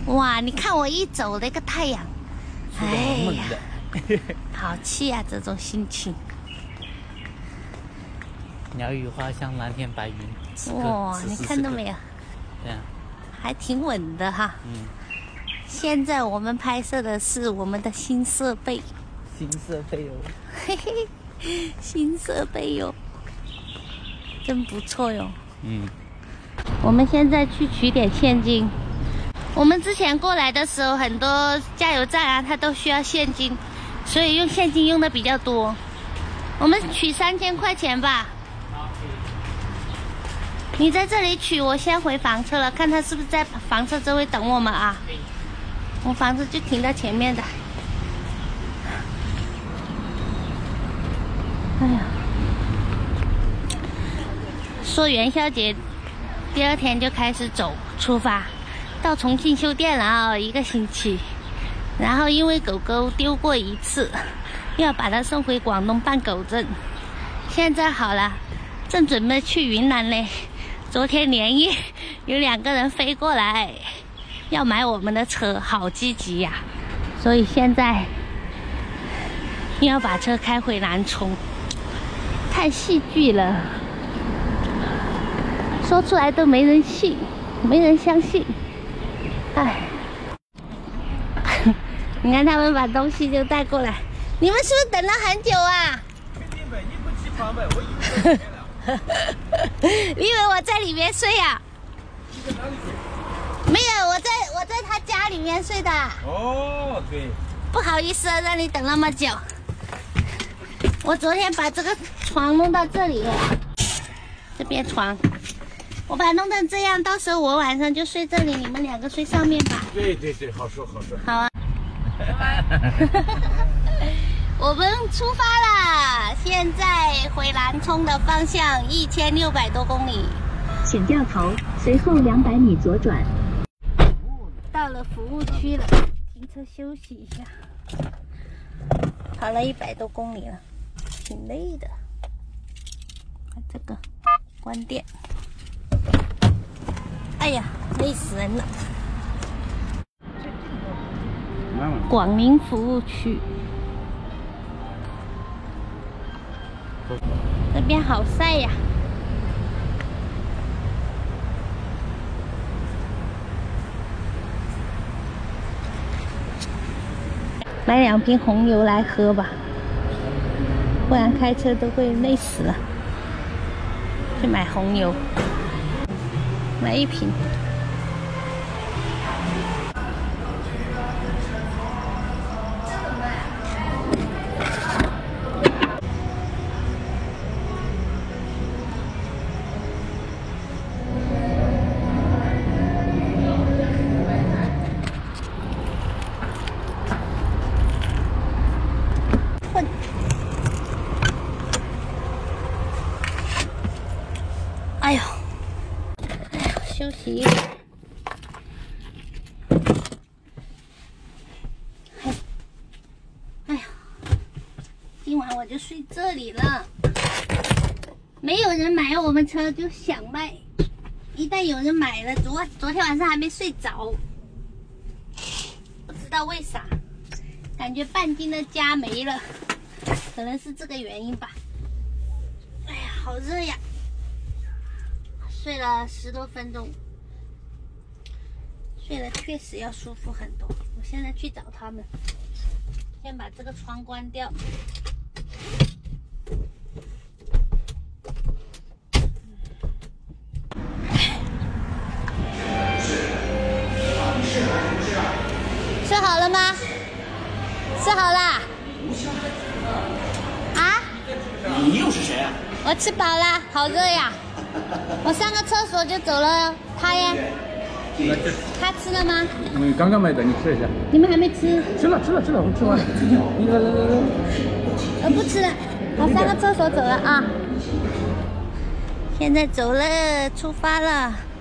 哇，你看我一走那个太阳，哎呀，好气啊！这种心情。 鸟语花香，蓝天白云。 哇，你看到没有？ 对啊， 还挺稳的哈。 嗯。 现在我们拍摄的是我们的新设备。 新设备哦。 嘿嘿，新设备哟，真不错哟。 嗯。 我们现在去取点现金。我们之前过来的时候，很多加油站啊，它都需要现金，所以用现金用的比较多。我们取3000块钱吧。你在这里取，我先回房车了，看他是不是在房车这位等我们啊？我房车就停在前面的。哎呀，说元宵节第2天就开始出发，到重庆修电了啊，1个星期。然后因为狗狗丢过1次，要把它送回广东办狗证。现在好了，正准备去云南嘞。昨天连夜有2个人飞过来，要买我们的车，好积极呀！所以现在要把车开回南充，太戏剧了，说出来都没人信，没人相信。哎，你看他们把东西就带过来，你们是不是等了很久啊？ 肯定呗，你不起床呗，我以为睡了。 你以为我在里面睡呀？ 你在哪里睡？ 没有，我在他家里面睡的。 哦，对。 不好意思啊，让你等那么久。我昨天把这个床弄到这里，这边床，我把它弄成这样，到时候我晚上就睡这里，你们2个睡上面吧。 对对对，好说好说。 好啊。我们出发了，现在回南充的方向1600多公里。 请掉头，随后200米左转。 到了服务区了，停车休息一下。跑了100多公里了，挺累的。把这个关电。哎呀，累死人了。广宁服务区。这边好晒呀！买2瓶红牛来喝吧，不然开车都会累死了。去买红牛，买1瓶。哎呦，休息一会儿。哎呀，今晚我就睡这里了。没有人买我们车就想卖，一旦有人买了，昨天晚上还没睡着，不知道为啥，感觉半斤的家没了，可能是这个原因吧。哎呀，好热呀！睡了10多分钟，睡了确实要舒服很多。我现在去找他们，先把这个窗关掉。吃好了吗？吃好啦？啊？ 你又是谁啊？ 我吃饱了，好热呀！我上个厕所就走了，他呀，他吃了吗？ 刚刚买的，你吃一下。 你们还没吃？ 吃了，我吃完了。你来。 我不吃了，我上个厕所走了啊。现在走了，出发了。